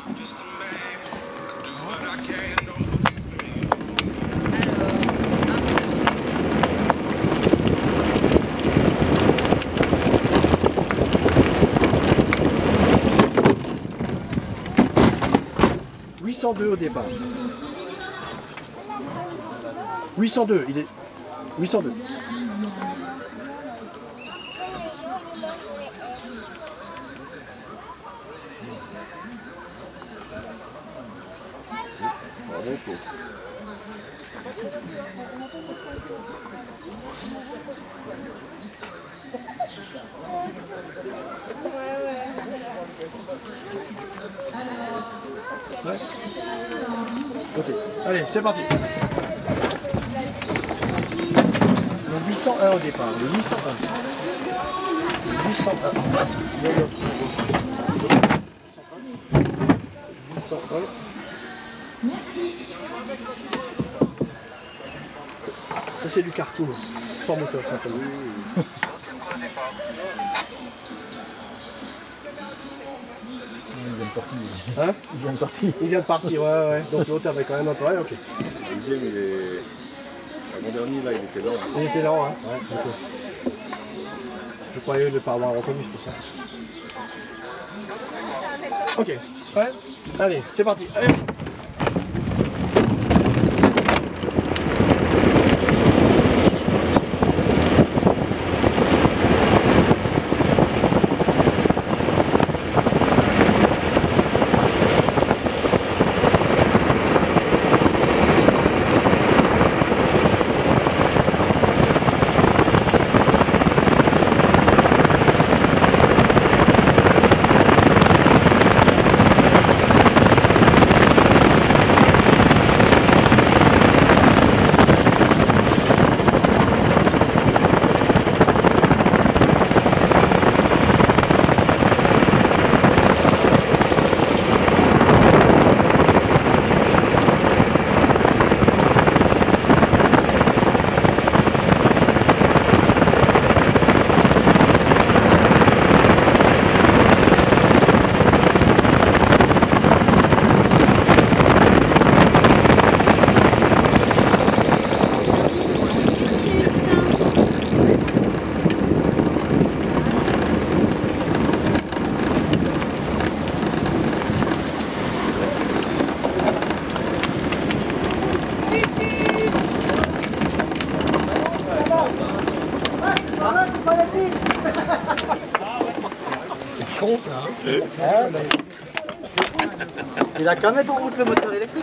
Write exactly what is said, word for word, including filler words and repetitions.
huit cent deux au départ. huit cent deux, il est... huit cent deux. Ouais. Ok, allez, c'est parti. Le huit cent un au départ, le huit cent un. Le huit cent un. huit cent un. Ça c'est du karting, sans moteur simplement. Il vient de partir. Hein? Il vient de partir. Il vient de partir, ouais, ouais. Donc l'autre avait quand même un peu, ouais, ok. Le deuxième, il est... L'avant-dernier, là, il était lent. Il était lent, hein? Ouais, ok. Je croyais ne pas avoir reconnu, c'est pour ça. Ok, ouais. Allez, c'est parti. Allez. C'est con ça, hein? Il a qu'à mettre en route le moteur électrique.